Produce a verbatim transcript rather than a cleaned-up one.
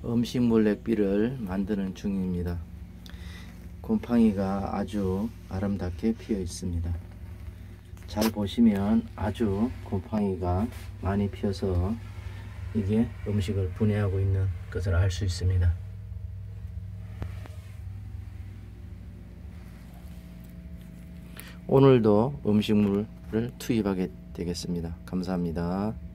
음식물 액비를 만드는 중입니다. 곰팡이가 아주 아름답게 피어 있습니다. 잘 보시면 아주 곰팡이가 많이 피어서 이게 음식을 분해하고 있는 것을 알 수 있습니다. 오늘도 음식물을 투입하게 되겠습니다. 감사합니다.